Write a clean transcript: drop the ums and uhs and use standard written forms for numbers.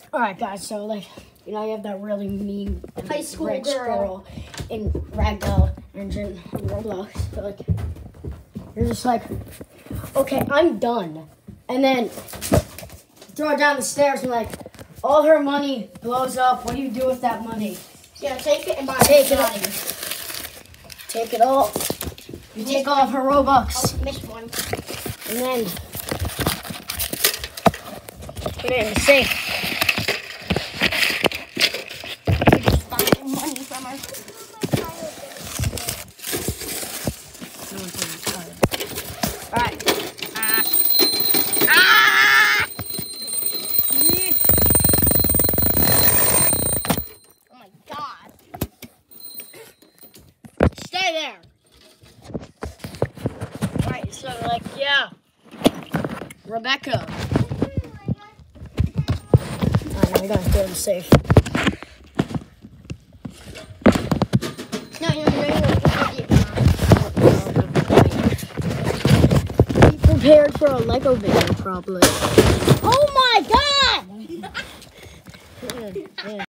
Alright guys, so like, you know, you have that really mean high school rich girl in Ragdoll Engine in Roblox. So like, you're just like, okay, I'm done. And then throw her down the stairs and like, all her money blows up. What do you do with that money? Yeah, take it and buy Take it. body. Take it all. You take all of her Robux. Oh, missed one. And then put it in the safe. You're just buying money from her. Alright. Oh my god. Stay there. Alright, so like, yeah. Rebecca. Alright, now we gotta go to the safe. No, you're doing Be prepared for a Lego video, probably. Oh my god! Yeah.